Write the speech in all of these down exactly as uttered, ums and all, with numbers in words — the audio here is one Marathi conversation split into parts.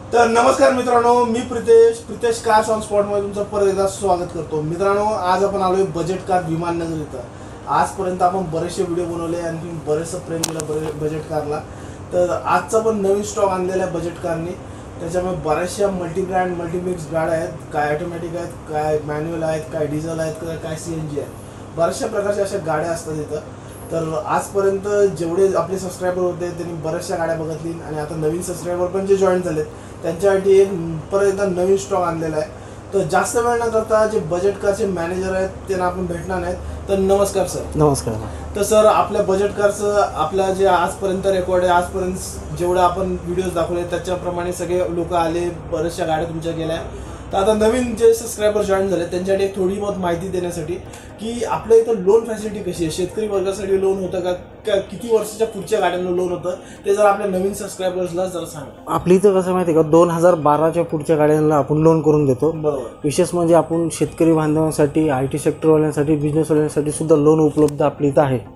तर नमस्कार मित्रांनो, मी Pritesh Pritesh cars on spot मध्ये तुमचं परत एकदा स्वागत करतो। मित्रांनो, आज आपण आलोय बजेट कार विमाननगर इथं। आजपर्यंत आपण बरेचसे व्हिडिओ बनवले आणि बरेचसं प्रेम दिलं बजेट कारला। तर आजचा पण नवीन स्टॉक आणलेला आहे बजेट कारने। त्याच्यामध्ये बऱ्याचशा मल्टी ब्रँड मल्टी मिक्स गाड्या आहेत, काय ऑटोमॅटिक आहेत, काय मॅन्युअल आहेत, काय डिझेल आहेत, काय सीएनजी आहेत। बऱ्याचशा प्रकारच्या अशा गाड्या असतात इथं। तर आजपर्यंत जेवढे आपले सबस्क्रायबर होते त्यांनी बऱ्याचशा गाड्या बघितली आणि आता नवीन सबस्क्रायबर पण जे जॉईन झालेत त्यांच्यासाठी एक परत एकदा नवीन स्टॉक आणलेला आहे। तर जास्त वेळ न करता जे बजेट कारचे मॅनेजर आहेत त्यांना आपण भेटणार आहेत। तर नमस्कार सर। नमस्कार। तर सर, आपल्या बजेट कारचं आपल्या जे आजपर्यंत रेकॉर्ड आहे, आजपर्यंत जेवढे आपण व्हिडिओज दाखवले त्याच्याप्रमाणे सगळे लोक आले, बऱ्याचशा गाड्या तुमच्या गेल्या। तर आता नवीन जे सबस्क्रायबर जॉईन झाले त्यांच्यासाठी एक थोडी बहुत माहिती देण्यासाठी की आपल्या इथं लोन फॅसिलिटी कशी आहे, शेतकरी वर्गासाठी लोन होतं का, किती वर्षाच्या पुढच्या गाड्यांना लोन होतं, ते जर आपल्या नवीन सबस्क्रायबर्सला जरा सांगा। आपली इथं कसं माहिती आहे का, दोन हजार बाराच्या पुढच्या गाड्यांना आपण लोन करून देतो। बरोबर। विशेष म्हणजे आपण शेतकरी बांधवांसाठी, आय टी सेक्टरवाल्यांसाठी, बिझनेसवाल्यांसाठी सुद्धा लोन उपलब्ध आपली इथं आहे।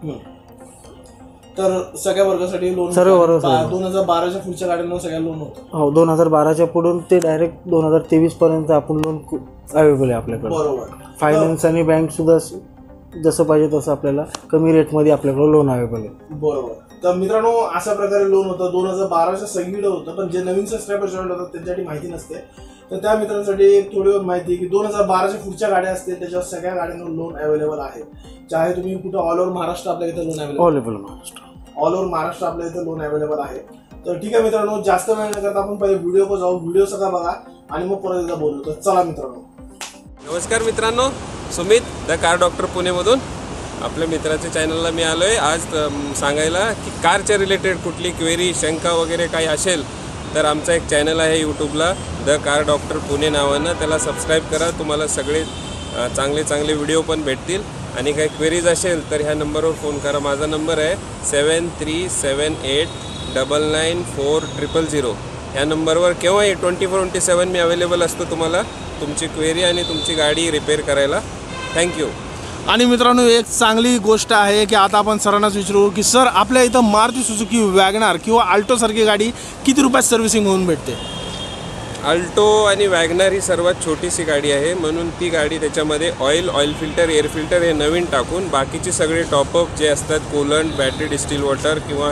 तर सगळ्या वर्गासाठी लोन, सर्व वर्गासाठी दोन हजार बाराच्या पुढच्या गाड्यांना सगळ्या लोन होतं। हो, दोन हजार बाराच्या पुढून ते डायरेक्ट दोन हजार तेवीस पर्यंत आपण लोन अवेलेबल आहे आपल्याकडे। बरोबर। फायनान्स आणि बँक सुद्धा जसं पाहिजे तसं आपल्याला कमी रेटमध्ये आपल्याकडे लोन अवेलेबल आहे। बरोबर। तर मित्रांनो, अशा प्रकारे लोन होतं। दोन हजार बाराच्या सगळीकडे होतं, पण जे नवीन सबस्क्रायबर जॉईन होतात त्यांच्यासाठी माहिती नसते। तर त्या मित्रांसाठी एक थोडी माहिती की दोन हजार बाराच्या पुढच्या गाड्या असतील त्याच्यावर सगळ्या गाड्यांवर लोन अवेलेबल आहे। चाहे तुम्ही कुठं ऑल ओव्हर महाराष्ट्र आपल्या इथं loan available all over Maharashtra all over Maharashtra आपल्या इथं लोन अवेलेबल आहे। तर ठीक आहे मित्रांनो, जास्त वेळ न करता आपण पहिले व्हिडिओ को जाऊ, व्हिडिओ सगळा बघा आणि मग परत एकदा बोलू। तर चला मित्रांनो। नमस्कार मित्रांनो, सुमित द कार डॉक्टर पुणेमधून आपल्या मित्राच्या चॅनलला मी आलो आहे आज सांगायला की कारच्या रिलेटेड कुठली क्वेरी, शंका वगैरे काही असेल तर आमचा एक चॅनल आहे यूट्यूबला द कार डॉक्टर पुणे नावानं, त्याला सबस्क्राईब करा। तुम्हाला सगळे चांगले चांगले व्हिडिओ पण भेटतील आणि काही क्वेरीज असेल तर ह्या नंबरवर फोन करा। माझा नंबर आहे seven three seven eight double nine four triple zero. ह्या नंबरवर केव्हाही ट्वेंटी फोर ट्वेंटी सेवन मी अवेलेबल असतो तुम्हाला तुमची क्वेरी आणि तुमची गाडी रिपेअर करायला। थँक्यू। आणि मित्रांनो, एक चांगली गोष्ट आहे की आता आपण सरांनाच विचारू की सर, आपल्या इथं मारुती सुझुकी वॅगनार किंवा आल्टो सारखी गाडी किती रुपयात सर्व्हिसिंग होऊन भेटते? अल्टो आणि वॅगनार ही सर्वात छोटीशी गाडी आहे, म्हणून ती गाडी त्याच्यामध्ये oil oil filter, air filter हे नवीन टाकून बाकीचे सगळे टॉपअप जे असतात, कूलंट, बॅटरी डिस्टिल वॉटर किंवा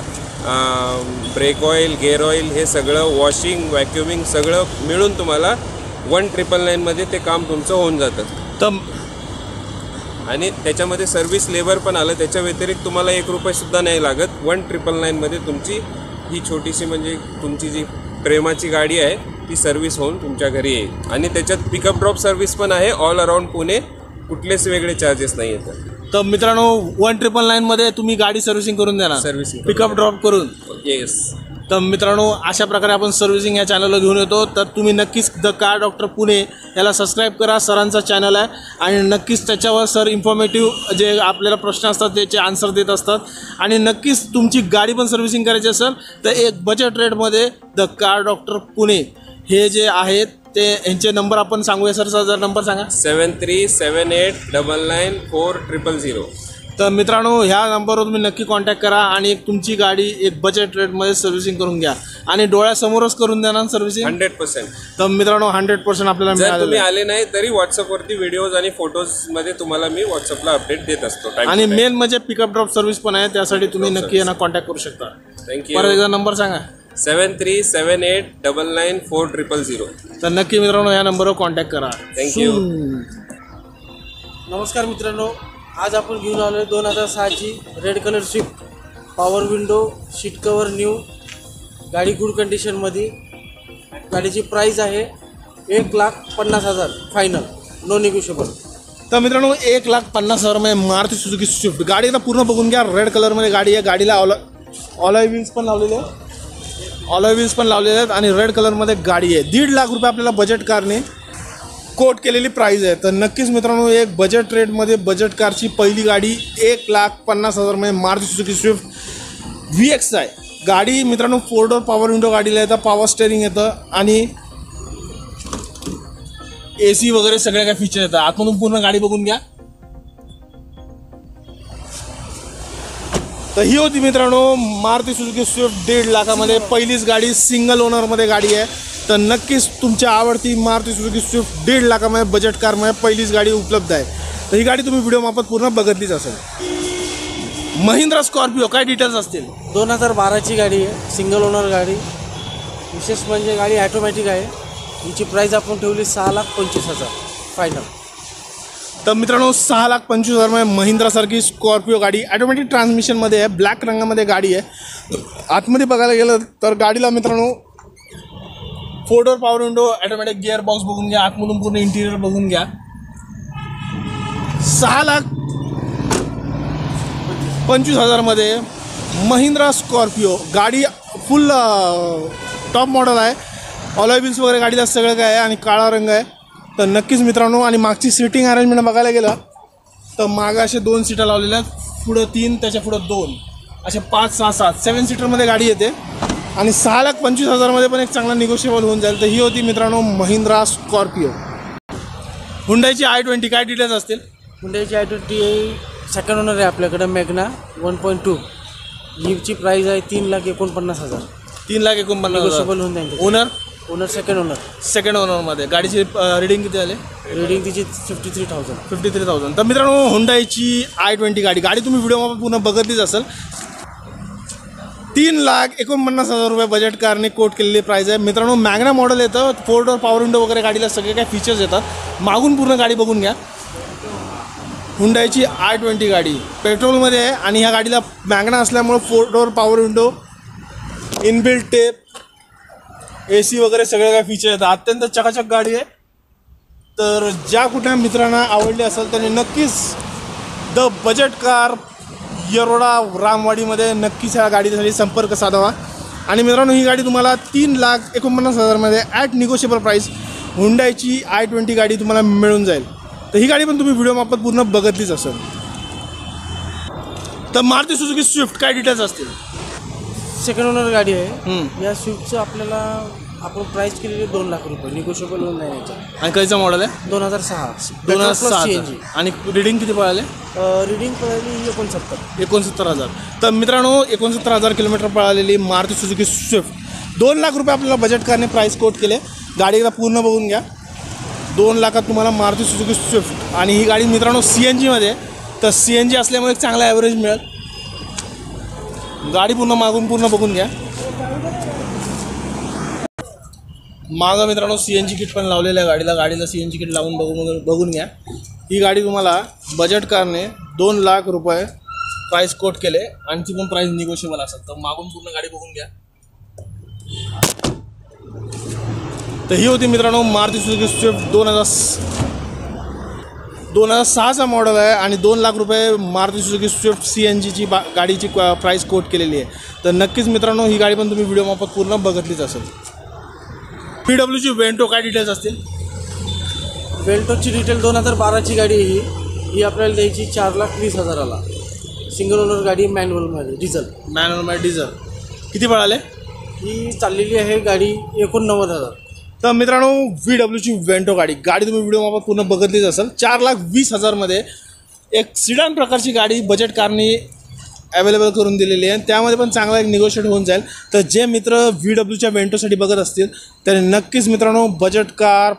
ब्रेक ऑइल, गेअर ऑइल हे सगळं, वॉशिंग, व्हॅक्युमिंग सगळं मिळून तुम्हाला वन ट्रिपल नाईनमध्ये ते काम तुमचं होऊन जातं। तर आणि त्याच्यामध्ये सर्व्हिस लेबर पण आलं, त्याच्या व्यतिरिक्त तुम्हाला एक रुपयेसुद्धा नाही लागत। वन ट्रिपल नाईनमध्ये तुमची ही छोटीशी म्हणजे तुमची जी प्रेमाची गाडी आहे ती सर्व्हिस होऊन तुमच्या घरी येईल। आणि त्याच्यात पिकअप ड्रॉप सर्व्हिस पण आहे ऑल अराउंड पुणे, कुठलेच वेगळे चार्जेस नाही येतात। तर मित्रांनो, वन ट्रिपल नाईन मध्ये तुम्ही गाडी सर्व्हिसिंग करून देणार, सर्व्हिसिंग पिकअप ड्रॉप करून? येस। तर मित्रांनो, अशा प्रकारे आपण सर्व्हिसिंग या चॅनलला घेऊन येतो। तर तुम्ही नक्कीच द कार डॉक्टर पुणे याला सबस्क्राईब करा, सरांचा चॅनल आहे आणि नक्कीच त्याच्यावर सर इन्फॉर्मेटिव्ह जे आपल्याला प्रश्न असतात त्याचे आन्सर देत असतात। आणि नक्कीच तुमची गाडी पण सर्व्हिसिंग करायची असेल तर एक बजेट रेटमध्ये द कार डॉक्टर पुणे हे जे आहेत ते यांचे नंबर आपण सांगूया। सर, सर जर नंबर सांगा। Seven three seven eight double nine four triple zero. तर मित्रांनो, ह्या नंबरवर तुम्ही नक्की कॉन्टॅक्ट करा आणि एक तुमची गाडी एक बजेट रेटमध्ये सर्व्हिसिंग करून घ्या आणि डोळ्यासमोरच करून द्या ना सर्व्हिसिंग हंड्रेड पर्सेंट। तर मित्रांनो, हंड्रेड पर्सेंट आपल्याला जर तुम्ही आले नाही तरी व्हॉट्सअपवरती व्हिडिओज आणि फोटोजमध्ये तुम्हाला मी व्हॉट्सअपला अपडेट देत असतो। आणि मेन म्हणजे पिकअप ड्रॉप सर्व्हिस पण आहे, त्यासाठी तुम्ही नक्की यांना कॉन्टॅक्ट करू शकता। थँक्यू। परत एकदा नंबर सांगा। Seven three seven eight double nine four triple zero. तर नक्की मित्रांनो या नंबरवर कॉन्टॅक्ट करा। थँक्यू। नमस्कार मित्रांनो, आज आपण घेऊन आलो दोन हजार सहाची red colour Swift, power window, seat cover new, गाडी गुड कंडिशनमध्ये। गाडीची प्राईस आहे एक लाख पन्नास हजार फायनल, नो निगोशिएबल। तर मित्रांनो, एक लाख पन्नास हजारमध्ये मारुती सुझुकी स्विफ्ट गाडी एकदा पूर्ण बघून घ्या। रेड कलरमध्ये गाडी आहे, गाडीला ऑल ऑलॉय व्हील्स पण लावलेले आहेत ऑलॉय व्हील्स पण लावलेले आहेत आणि रेड कलरमध्ये गाडी आहे। दीड लाख रुपये आपल्याला बजेट कारने कोट केलेली प्राईज आहे। तर नक्कीच मित्रांनो, एक बजेट रेटमध्ये बजेट कारची पहिली गाडी एक लाख पन्नास हजारमध्ये Maruti Suzuki Swift V X आहे। गाडी मित्रांनो फोर डोर पॉवर विंडो गाडीला येतं, पॉवर स्टेअरिंग येतं आणि ए सी वगैरे सगळे काही फीचर येतात। आतमधून पूर्ण गाडी बघून घ्या। तर ही होती मित्रांनो मारुती सुझुकी स्विफ्ट दीड लाखामध्ये पहिलीच गाडी, सिंगल ओनरमध्ये गाडी आहे। तर नक्कीच तुमच्या आवडती मारुती सुझुकी स्विफ्ट दीड लाखामध्ये बजेट कारमध्ये पहिलीच गाडी उपलब्ध आहे. तर ही गाडी तुम्ही व्हिडिओ मार्फत पूर्ण बघितलीच असेल. महिंद्रा स्कॉर्पिओ काय डिटेल्स असतील? दोन हजार बाराची गाडी आहे, सिंगल ओनर गाडी. विशेष म्हणजे गाडी ॲटोमॅटिक आहे. हिची प्राईस आपण ठेवली सहा लाख पंचवीस हजार फायनल. तर मित्रांनो सहा लाख पंचवीस हजारमध्ये महिंद्रासारखी स्कॉर्पिओ गाडी ॲटोमॅटिक ट्रान्समिशनमध्ये आहे, ब्लॅक रंगामध्ये गाडी आहे. आतमध्ये बघायला गेलं तर गाडीला मित्रांनो four door power window, automatic gear box बघून घ्या, आतमधून पूर्ण इंटिरियर बघून घ्या. सहा लाख पंचवीस हजारमध्ये महिंद्रा स्कॉर्पिओ गाडी फुल टॉप मॉडल आहे. ऑलॉय व्हील्स वगैरे गाडीला सगळं काय आहे आणि काळा रंग आहे. तर नक्कीच मित्रांनो, आणि मागची सीटिंग अरेंजमेंट बघायला गेलं तर मागं असे दोन सीटर लावलेल्या आहेत, पुढं तीन, त्याच्या पुढं दोन, असे पाच सहा सात सेवन सीटरमध्ये गाडी येते. आणि सहा लाख पंचवीस हजारमध्ये पण एक चांगला निगोशिएबल होऊन जाईल. तर ही होती मित्रांनो महिंद्रा स्कॉर्पिओ. हुंडाईची आय ट्वेंटी काय डिटेल्स असतील? हुंडाईची आय ट्वेंटी सेकंड ओनर आहे आपल्याकडे, मॅग्ना वन पॉईंट टू. हिची प्राईस आहे तीन लाख एकोणपन्नास हजार. तीन लाख एकोणपन्नास निगोशिएबल होऊन जाईल. Owner owner second owner second ओनरमध्ये गाडीची रिडिंग किती आले? रेडिंग तिची fifty three thousand fifty three thousand. तर मित्रांनो हुंडाईची आय ट्वेंटी गाडी गाडी तुम्ही व्हिडिओमध्ये पूर्ण बघितलीच असेल. तीन लाख एकोणपन्नास हजार रुपये बजेट कारने कोट केलेली प्राईस आहे. मित्रांनो मॅग्ना मॉडेल येतं, फोर डोअर पॉवर विंडो वगैरे गाडीला सगळे काही फीचर्स येतात. मागून पूर्ण गाडी बघून घ्या. हुंडाईची आय ट्वेंटी गाडी पेट्रोलमध्ये आहे आणि ह्या गाडीला मॅग्ना असल्यामुळं four door power window, inbuilt tape, A C वगैरे सगळे काही फीचर येतात. अत्यंत चकाचक गाडी आहे. तर ज्या कुठल्या मित्रांना आवडली असेल त्यांनी नक्कीच द बजेट कार येरोडा रामवाडीमध्ये नक्कीच ह्या गाडीसाठी संपर्क साधावा. आणि मित्रांनो ही गाडी तुम्हाला तीन लाख एकोणपन्नास हजारमध्ये ॲट निगोशिएबल प्राईस हुंडाईची आय ट्वेंटी गाडी तुम्हाला मिळून जाईल. तर ही गाडी पण तुम्ही व्हिडिओ मार्फत पूर्ण बघितलीच असेल. तर मारुती सुझुकी स्विफ्ट काय डिटेल्स असतील? सेकंड ओनर गाडी आहे. या स्विफ्टचं आपल्याला आपण प्राईस केलेली दोन लाख रुपये, निगोशिएबल होऊन जाईल याच्या. आणि कायचं मॉडेल आहे? दोन हजार सहा दोन हजार सहा सी एन जी. आणि रिडिंग किती पळाले? रिडिंग पडली एकोणसत्तर एकोणसत्तर हजार. तर मित्रांनो एकोणसत्तर हजार किलोमीटर पळालेली मारुती सुझुकी स्विफ्ट दोन लाख रुपये आपल्याला बजेट कारने प्राईस कोट केले. गाडीला पूर्ण बघून घ्या. दोन लाखात तुम्हाला मारुती सुझुकी स्विफ्ट. आणि ही गाडी मित्रांनो सी एन जीमध्ये, तर सी एन जी असल्यामुळे एक चांगला ॲव्हरेज मिळेल. गाडी पूर्ण मागून पूर्ण बघून घ्या. मागं मित्रांनो सी एन जी किट पण लावलेलं आहे गाडीला. गाडीला सी एन जी किट लावून बघून बघून घ्या. ही गाडी तुम्हाला बजेट कारने दोन लाख रुपये प्राईस कोट केले आणि ती पण प्राईस निगोशिएबल असेल. तर मागून पूर्ण गाडी बघून घ्या. तर ही होती मित्रांनो मारुती सुझुकी स्विफ्ट दोन हजार दोन हजार सहाचा मॉडेल आहे आणि दोन लाख रुपये Maruti Suzuki Swift C N जीची बा गाडीची प्राईस कोट केलेली आहे. तर नक्कीच मित्रांनो ही गाडी पण तुम्ही व्हिडिओ मार्फत पूर्ण बघितलीच असेल. पी डब्ल्यूची वेंटो काय डिटेल्स असतील? वेल्टोची डिटेल दोन हजार बाराची गाडी आहे. ही ही आपल्याला द्यायची चार लाख वीस हजाराला. सिंगल ओनर गाडी, मॅन्युअलमध्ये, डिझेल. मॅन्युअलमध्ये डिझेल. किती पळाले? ही चाललेली आहे गाडी एकोणनव्वद हजार. तर मित्रांनो व्ही डब्ल्यूची वेंटो गाडी गाडी तुम्ही व्हिडिओ मार्फत पूर्ण बघितलीच असेल. चार लाख वीस हजारमध्ये एक सिडान प्रकारची गाडी बजेट कारने अवेलेबल करून दिलेली आहे. त्यामध्ये पण चांगला एक निगोशिएट होऊन जाईल. तर जे मित्र व्ही डब्ल्यूच्या वेंटोसाठी बघत असतील तर नक्कीच मित्रांनो बजेट कार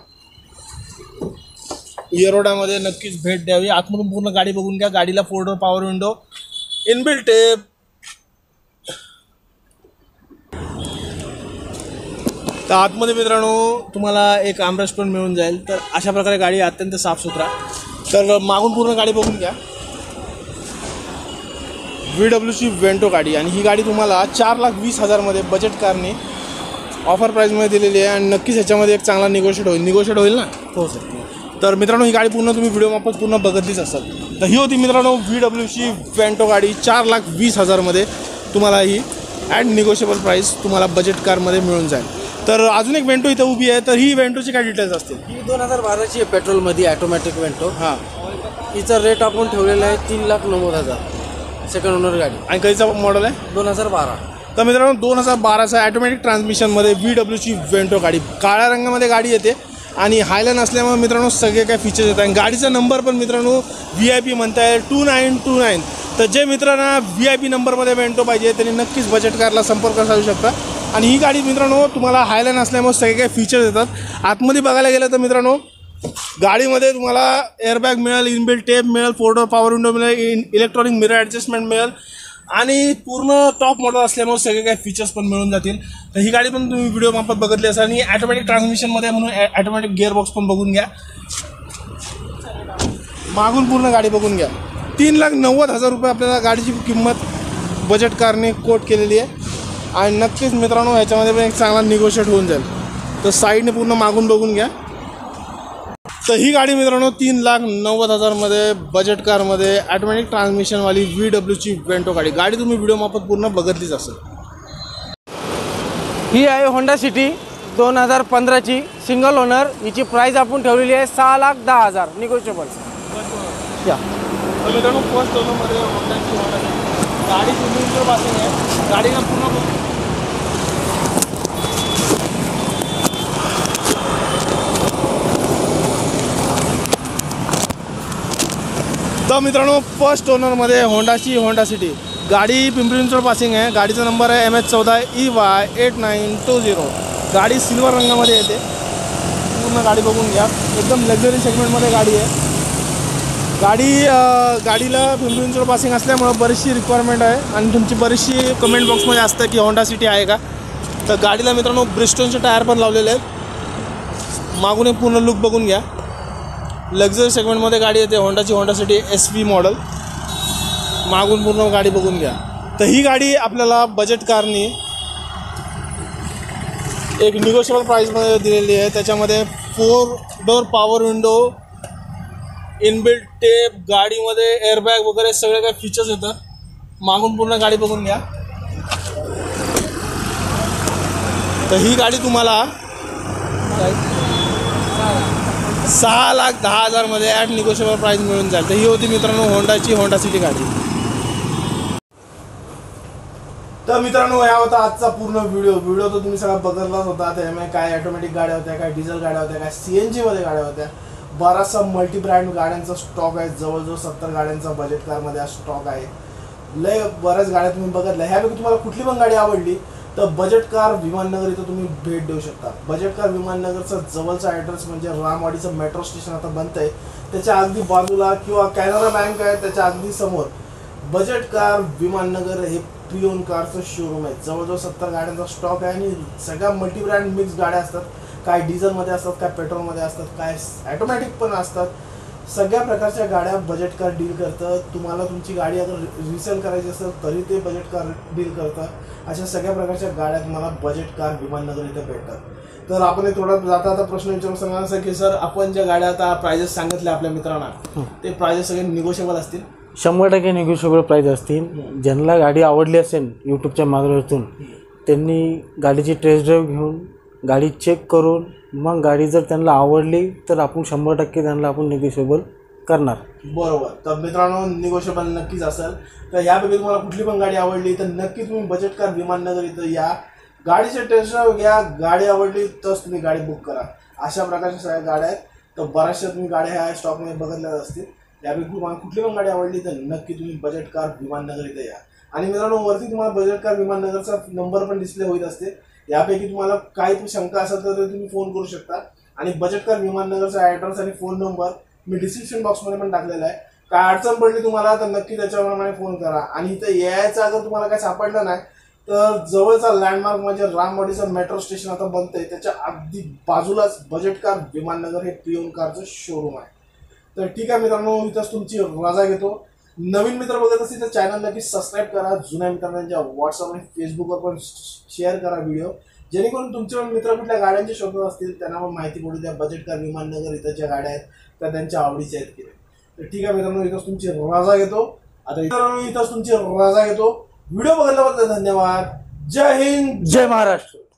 येरोडामध्ये नक्कीच भेट द्यावी. आतमधून पूर्ण गाडी बघून घ्या. गाडीला four door power window, inbuilt tape, तर आतमध्ये मित्रांनो तुम्हाला एक आमरेस्ट पण मिळून जाईल. तर अशा प्रकारे गाडी अत्यंत साफसुथरा. तर मागून पूर्ण गाडी बघून घ्या. व्ही डब्ल्यूची वेंटो गाडी आणि ही गाडी तुम्हाला चार लाख वीस हजारमध्ये बजेट कारने ऑफर प्राईजमध्ये दिलेली आहे. आणि नक्कीच ह्याच्यामध्ये एक चांगला निगोशिएट होईल निगोशिएट होईल ना. हो सर. तर मित्रांनो ही गाडी पूर्ण तुम्ही व्हिडिओ मार्फत पूर्ण बघितलीच असाल. तर ही होती मित्रांनो व्ही डब्ल्यूची वेंटो गाडी चार लाख वीस हजारमध्ये तुम्हाला ही ॲट निगोशिएबल प्राईस तुम्हाला बजेट कारमध्ये मिळून जाईल. तर अजून एक वेंटो इथं उभी आहे. तर ही वेंटोची काय डिटेल्स असतील? ही दोन हजार बाराची आहे, पेट्रोलमध्ये, ॲटोमॅटिक वेंटो. हां. हिचा रेट आपण ठेवलेला आहे तीन लाख नव्वद हजार. सेकंड ओनर गाडी. आणि काहीचा मॉडेल आहे? दोन हजार बारा. तर मित्रांनो दोन हजार बाराचा ॲटोमॅटिक ट्रान्समिशनमध्ये व्ही डब्ल्यूची वेंटो गाडी काळ्या रंगामध्ये गाडी येते. आणि हायलाईन असल्यामुळे मित्रांनो सगळे काय फीचर्स येतात. आणि गाडीचा नंबर पण मित्रांनो व्ही आय पी म्हणता येईल टू नाईन टू नाईन. तर जे मित्रांना व्ही आय पी नंबरमध्ये वेंटो पाहिजे त्यांनी नक्कीच बजेट कारला संपर्क साधू शकता. आणि ही गाडी मित्रांनो तुम्हाला हायलाईन असल्यामुळे सगळे काही फीचर्स येतात. आतमध्ये बघायला गेलं तर मित्रांनो गाडीमध्ये तुम्हाला एअरबॅग मिळेल, इनबिल्ट टेप मिळेल, फोर डोअर पॉवर विंडो मिळेल, इलेक्ट्रॉनिक मिरर ॲडजस्टमेंट मिळेल आणि पूर्ण टॉप मॉडेल असल्यामुळे सगळे काही फीचर्स पण मिळून जातील. तर ही गाडी पण तुम्ही व्हिडिओ मार्फत बघितली असाल. आणि ॲटोमॅटिक ट्रान्समिशनमध्ये म्हणून ॲटोमॅटिक गिअरबॉक्स पण बघून घ्या. मागून पूर्ण गाडी बघून घ्या. तीन लाख नव्वद हजार रुपये आपल्याला गाडीची किंमत बजेट कारने कोट केलेली आहे. आणि नक्कीच मित्रांनो ह्याच्यामध्ये पण एक चांगला निगोशिएट होऊन जाईल. तर साईडने पूर्ण मागून बघून घ्या. तर ही गाडी मित्रांनो तीन लाख नव्वद हजारमध्ये बजेट कारमध्ये ॲटोमॅटिक ट्रान्समिशनवाली व्ही डब्ल्यूची वेंटो गाडी गाडी तुम्ही व्हिडिओ मार्फत पूर्ण बघितलीच असेल. ही आहे होंडा सिटी दोन हजार पंधराची सिंगल ओनर. हिची प्राईस आपण ठेवलेली आहे सहा लाख दहा हजार निगोशिएबल. या मित्रांनो फर्स्ट ओनरमध्ये होंडाची होंडा गाडी सिंगल पासिंग आहे. गाडीला पूर्ण तर मित्रांनो फर्स्ट ओनरमध्ये होंडाची होंडा सिटी गाडी पिंपरी चिंचवड पासिंग आहे. गाडीचा नंबर आहे एम एच चौदा E Y eight nine two zero. गाडी सिल्वर रंगामध्ये येते. पूर्ण गाडी बघून घ्या. एकदम लक्झरी सेगमेंटमध्ये गाडी आहे. गाडी गाडीला पिंपरी चिंचवड पासिंग असल्यामुळं बरीचशी रिक्वायरमेंट आहे आणि तुमची बरीचशी कमेंट बॉक्समध्ये असतं की होंडा सिटी आहे का. तर गाडीला मित्रांनो ब्रिस्टोनचे टायर पण लावलेले आहेत. मागून एक पूर्ण लुक बघून घ्या. लक्झरी सेगमेंटमध्ये गाडी येते होंडाची Honda City S V model. मागून पूर्ण गाडी बघून घ्या. तर ही गाडी आपल्याला बजेट कारनी एक निगोशिएबल प्राईसमध्ये दिलेली आहे. त्याच्यामध्ये four door power window, inbuilt tape, गाडीमध्ये एअरबॅग वगैरे सगळे काही फीचर्स येतात. मागून पूर्ण गाडी बघून घ्या. तर ही गाडी तुम्हाला सहा लाख दहा हजारमध्ये ॲट निगोशिएबल प्राईस मिळून जाईल. तर ही होती मित्रांनो होंडाची होंडा सिटी गाडी. तर मित्रांनो हा होता आजचा पूर्ण व्हिडिओ. व्हिडिओ तर तुम्ही सगळा बघितलाच होता. त्यामुळे काय ऑटोमॅटिक गाड्या होत्या, काय डिझेल गाड्या होत्या, काय सी एन जीमध्ये गाड्या होत्या. बराचसा मल्टी ब्रँड गाड्यांचा स्टॉक आहे. जवळजवळ सत्तर गाड्यांचा बजेट कारमध्ये हा स्टॉक आहे. लय बऱ्याच गाड्या तुम्ही बघितल्या. ह्यापैकी तुम्हाला कुठली पण गाडी आवडली तर बजेट कार विमाननगर इथं तुम्ही भेट देऊ शकता. बजेट कार विमाननगरचा जवळचा ॲड्रेस म्हणजे रामवाडीचं मेट्रो स्टेशन आता बनतं आहे त्याच्या अगदी बाजूला किंवा कॅनरा बँक आहे त्याच्या अगदी समोर बजेट कार विमाननगर हे प्रियोन कारचं शोरूम आहे. जवळजवळ सत्तर गाड्यांचा स्टॉक आहे आणि सगळ्या मल्टी ब्रँड मिक्स गाड्या असतात. काय डिझेलमध्ये असतात, काय पेट्रोलमध्ये असतात, काय ॲटोमॅटिक पण असतात. सगळ्या प्रकारच्या गाड्या बजेट कार डील करतं. तुम्हाला तुमची गाडी अगर रिसेल करायची असेल तरी ते बजेट कार डील करतं. अशा सगळ्या प्रकारच्या गाड्या तुम्हाला बजेट कार विमाननगर इथं भेटतात. तर आपण थोडा जाता आता प्रश्न विचारून सांगणार असेल की सर आपण ज्या गाड्या आता प्राइजेस सांगितले आपल्या मित्रांना ते प्राइजेस सगळे निगोशिएबल असतील? शंभर टक्के निगोशिएबल प्राईज असतील. ज्यांना गाडी आवडली असेल यूट्यूबच्या माध्यमातून त्यांनी गाडीची टेस्ट ड्राईव्ह घेऊन गाडी चेक करून मग गाडी जर त्यांना आवडली तर आपण शंभर टक्के त्यांना आपण निगोशिएबल करणार. बरोबर. तर मित्रांनो निगोशिएबल नक्कीच असेल. तर ह्यापैकी तुम्हाला कुठली पण गाडी आवडली तर नक्की तुम्ही बजेट कार विमाननगर इथं या. गाडीचे टेस्ट ड्राईव्ह घ्या. गाडी आवडली तरच तुम्ही गाडी बुक करा. अशा प्रकारच्या सगळ्या गाड्या आहेत. तर बऱ्याचशा तुम्ही गाड्या ह्या स्टॉकमध्ये बघितल्या असतील. यापैकी तुम्हाला कुठली पण गाडी आवडली तर नक्की तुम्ही बजेट कार विमाननगर इथं या. आणि मित्रांनो वरती तुम्हाला बजेट कार विमाननगरचा नंबर पण डिस्प्ले होत असते. यापैकी तुम्हाला काही शंका असेल तर तुम्ही फोन करू शकता. आणि बजेट कार विमाननगरचा ॲड्रेस आणि फोन नंबर मी डिस्क्रिप्शन बॉक्समध्ये पण टाकलेला आहे. काय अडचण पडली तुम्हाला तर नक्की त्याच्याप्रमाणे फोन करा. आणि इथं यायचं अगर तुम्हाला काय सापडलं नाही तर जवळचा लँडमार्क म्हणजे रामवाडीचं मेट्रो स्टेशन आता बनतंय त्याच्या अगदी बाजूलाच बजेट कार विमाननगर हे प्रियोन कारचं शोरूम आहे. तर ठीक आहे मित्रांनो इथंच तुमची रजा घेतो. नवीन मित्र बघत असतील तर चॅनल नक्की सबस्क्राईब करा. जुन्या मित्रांच्या व्हॉट्सअप आणि फेसबुकवर पण शेअर करा व्हिडिओ जेणेकरून तुमचे मित्र कुठल्या गाड्यांचे शोधत असतील त्यांना पण माहिती पडू द्या बजेट कार विमाननगर इथं ज्या गाड्या आहेत त्या त्यांच्या आवडीच्या आहेत की नाही. तर ठीक आहे मित्रांनो इथंच तुमची रजा घेतो. आता मित्रांनो इथंच तुमची रजा घेतो. व्हिडिओ बघितल्याबद्दल धन्यवाद. जय हिंद, जय महाराष्ट्र.